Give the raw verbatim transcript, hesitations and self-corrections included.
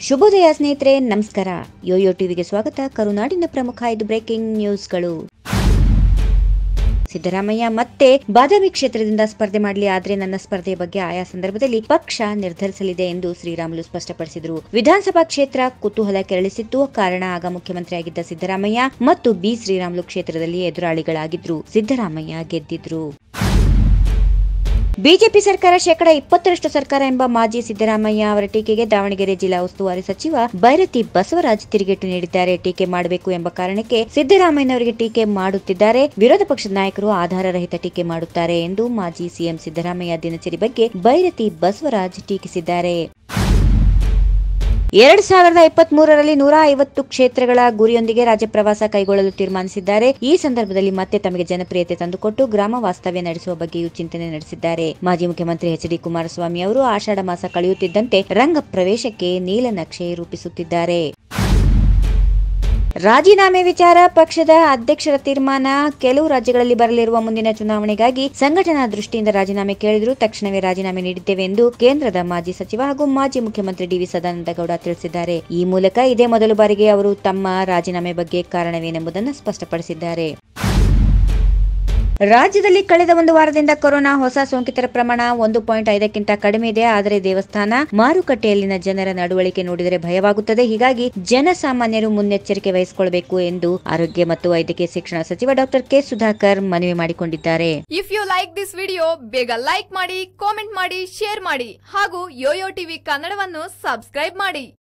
ಶುಭೋದಯ ಸ್ನೇಹಿತರೆ, ನಮಸ್ಕಾರ. ಯೋಯೋ ಟಿವಿಗೆ ಸ್ವಾಗತ. ಕರುನಾಡಿನ ಪ್ರಮುಖ ಐದು ಬ್ರೇಕಿಂಗ್ ನ್ಯೂಸ್ಗಳು. ಸಿದ್ದರಾಮಯ್ಯ ಮತ್ತೆ ಬಾದಾಮಿ ಕ್ಷೇತ್ರದಿಂದ ಸ್ಪರ್ಧೆ ಮಾಡಲಿ, ಆದ್ರೆ ನನ್ನ ಸ್ಪರ್ಧೆ ಬಗ್ಗೆ ಆಯಾ ಸಂದರ್ಭದಲ್ಲಿ ಪಕ್ಷ ನಿರ್ಧರಿಸಲಿದೆ ಎಂದು ಶ್ರೀರಾಮುಲು ಸ್ಪಷ್ಟಪಡಿಸಿದರು. ವಿಧಾನಸಭಾ ಕ್ಷೇತ್ರ ಕುತೂಹಲ ಕೆರಳಿಸಿತ್ತು. ಕಾರಣ, ಆಗ ಮುಖ್ಯಮಂತ್ರಿಯಾಗಿದ್ದ ಸಿದ್ದರಾಮಯ್ಯ ಮತ್ತು ಬಿ ಶ್ರೀರಾಮುಲು ಕ್ಷೇತ್ರದಲ್ಲಿ ಎದುರಾಳಿಗಳಾಗಿದ್ರು. ಸಿದ್ದರಾಮಯ್ಯ ಗೆದ್ದಿದ್ರು. ಬಿಜೆಪಿ ಸರ್ಕಾರ ಶೇಕಡ ಇಪ್ಪತ್ತರಷ್ಟು ಸರ್ಕಾರ ಎಂಬ ಮಾಜಿ ಸಿದ್ದರಾಮಯ್ಯ ಅವರ ಟೀಕೆಗೆ ದಾವಣಗೆರೆ ಜಿಲ್ಲಾ ಉಸ್ತುವಾರಿ ಸಚಿವ ಬೈರತಿ ಬಸವರಾಜ್ ತಿರುಗೇಟು ನೀಡಿದ್ದಾರೆ. ಟೀಕೆ ಮಾಡಬೇಕು ಎಂಬ ಕಾರಣಕ್ಕೆ ಸಿದ್ದರಾಮಯ್ಯನವರಿಗೆ ಟೀಕೆ ಮಾಡುತ್ತಿದ್ದಾರೆ. ವಿರೋಧ ಪಕ್ಷದ ನಾಯಕರು ಆಧಾರ ರಹಿತ ಟೀಕೆ ಮಾಡುತ್ತಾರೆ ಎಂದು ಮಾಜಿ ಸಿಎಂ ಸಿದ್ದರಾಮಯ್ಯ ದಿನಚರಿ ಬಗ್ಗೆ ಬೈರತಿ ಬಸವರಾಜ್ ಟೀಕಿಸಿದ್ದಾರೆ. ಎರಡ್ ಸಾವಿರದ ಇಪ್ಪತ್ತ್ ಮೂರರಲ್ಲಿ ನೂರ ಐವತ್ತು ಕ್ಷೇತ್ರಗಳ ಗುರಿಯೊಂದಿಗೆ ರಾಜ್ಯ ಪ್ರವಾಸ ಕೈಗೊಳ್ಳಲು ತೀರ್ಮಾನಿಸಿದ್ದಾರೆ. ಈ ಸಂದರ್ಭದಲ್ಲಿ ಮತ್ತೆ ತಮಗೆ ಜನಪ್ರಿಯತೆ ತಂದುಕೊಟ್ಟು ಗ್ರಾಮ ವಾಸ್ತವ್ಯ ನಡೆಸುವ ಬಗ್ಗೆಯೂ ಚಿಂತನೆ ನಡೆಸಿದ್ದಾರೆ. ಮಾಜಿ ಮುಖ್ಯಮಂತ್ರಿ ಎಚ್ ಡಿ ಕುಮಾರಸ್ವಾಮಿ ಅವರು ಆಷಾಢ ಮಾಸ ಕಳೆಯುತ್ತಿದ್ದಂತೆ ರಂಗ ಪ್ರವೇಶಕ್ಕೆ ನೀಲನಕ್ಷೆ ರೂಪಿಸುತ್ತಿದ್ದಾರೆ. ರಾಜೀನಾಮೆ ವಿಚಾರ ಪಕ್ಷದ ಅಧ್ಯಕ್ಷರ ತೀರ್ಮಾನ. ಕೆಲವು ರಾಜ್ಯಗಳಲ್ಲಿ ಬರಲಿರುವ ಮುಂದಿನ ಚುನಾವಣೆಗಾಗಿ ಸಂಘಟನಾ ದೃಷ್ಟಿಯಿಂದ ರಾಜೀನಾಮೆ ಕೇಳಿದ್ರು. ತಕ್ಷಣವೇ ರಾಜೀನಾಮೆ ನೀಡಿದ್ದೇವೆ ಎಂದು ಕೇಂದ್ರದ ಮಾಜಿ ಸಚಿವ ಹಾಗೂ ಮಾಜಿ ಮುಖ್ಯಮಂತ್ರಿ ಡಿ ವಿ ಸದಾನಂದಗೌಡ ತಿಳಿಸಿದ್ದಾರೆ. ಈ ಮೂಲಕ ಇದೇ ಮೊದಲ ಬಾರಿಗೆ ಅವರು ತಮ್ಮ ರಾಜೀನಾಮೆ ಬಗ್ಗೆ ಕಾರಣವೇನೆಂಬುದನ್ನು ಸ್ಪಷ್ಟಪಡಿಸಿದ್ದಾರೆ. ರಾಜ್ಯದಲ್ಲಿ ಕಳೆದ ಒಂದು ವಾರದಿಂದ ಕೊರೋನಾ ಹೊಸ ಸೋಂಕಿತರ ಪ್ರಮಾಣ ಒಂದು ಪಾಯಿಂಟ್ ಐದಕ್ಕಿಂತ ಕಡಿಮೆ ಇದೆ. ಆದರೆ ದೇವಸ್ಥಾನ, ಮಾರುಕಟ್ಟೆಯಲ್ಲಿನ ಜನರ ನಡವಳಿಕೆ ನೋಡಿದರೆ ಭಯವಾಗುತ್ತದೆ. ಹೀಗಾಗಿ ಜನಸಾಮಾನ್ಯರು ಮುನ್ನೆಚ್ಚರಿಕೆ ವಹಿಸಿಕೊಳ್ಳಬೇಕು ಎಂದು ಆರೋಗ್ಯ ಮತ್ತು ವೈದ್ಯಕೀಯ ಶಿಕ್ಷಣ ಸಚಿವ ಡಾಕ್ಟರ್ ಕೆ ಸುಧಾಕರ್ ಮನವಿ ಮಾಡಿಕೊಂಡಿದ್ದಾರೆ. If you like this video, ಬೇಗ ಲೈಕ್ ಮಾಡಿ, ಕಾಮೆಂಟ್ ಮಾಡಿ, ಶೇರ್ ಮಾಡಿ ಹಾಗೂ ಯೋಯೋ ಟಿವಿ ಕನ್ನಡವನ್ನು ಸಬ್ಸ್ಕ್ರೈಬ್ ಮಾಡಿ.